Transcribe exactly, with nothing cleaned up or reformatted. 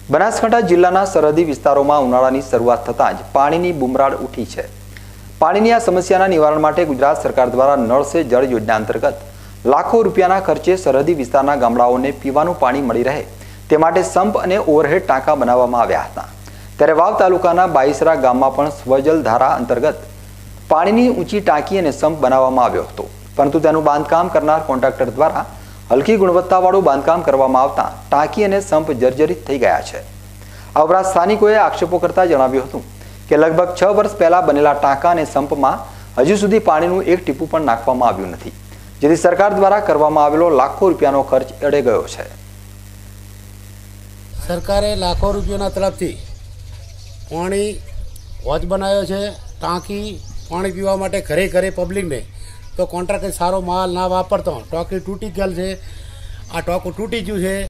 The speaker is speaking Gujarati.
બનાસકાંઠા જિલ્લાના સરહદી વિસ્તારોમાં ઉનાળાની શરૂઆત થતાં જ પાણીની બુમરાડ ઉઠી છે। પાણીની આ સમસ્યાના નિવારણ માટે ગુજરાત સરકાર દ્વારા નળ સે જળ યોજના અંતર્ગત લાખો રૂપિયાના ખર્ચે સરહદી વિસ્તારના ગામડાઓને પીવાનું પાણી મળી રહે તે માટે સંપ અને ઓવરહેડ ટાંકા બનાવવામાં આવ્યા હતા। ત્યારે વાવ તાલુકાના બાઈસરા ગામમાં પણ સ્વજલ ધારા અંતર્ગત પાણીની ઊંચી ટાંકી અને સંપ બનાવવામાં આવ્યો હતો, પરંતુ તેનું બાંધકામ કરનાર કોન્ટ્રાક્ટર દ્વારા હલકી ગુણવત્તાવાળું બાંધકામ કરવામાં આવતા ટાંકી અને સંપ જર્જરિત થઈ ગયા છે। આ ઉપરાંત સ્થાનિકોએ આક્ષેપો કરતા જણાવ્યું હતું કે લગભગ છ વર્ષ પહેલા બનેલા ટાંકા અને સંપમાં હજુ સુધી પાણીનું એક ટીપું પણ નાખવામાં આવ્યું નથી, જેથી સરકાર દ્વારા કરવામાં આવેલો લાખો રૂપિયાનો ખર્ચ એળે ગયો છે। સરકારે લાખો રૂપિયાના તરફથી પાણી હોજ બનાવ્યો છે, ટાંકી પાણી પીવા માટે ઘરે ઘરે પબ્લિકને, તો કોન્ટ્રાક્ટર સારો માલ ના વાપરતો ટાંકી તૂટી ગયેલ છે। આ ટાંકું તૂટી ગયું છે।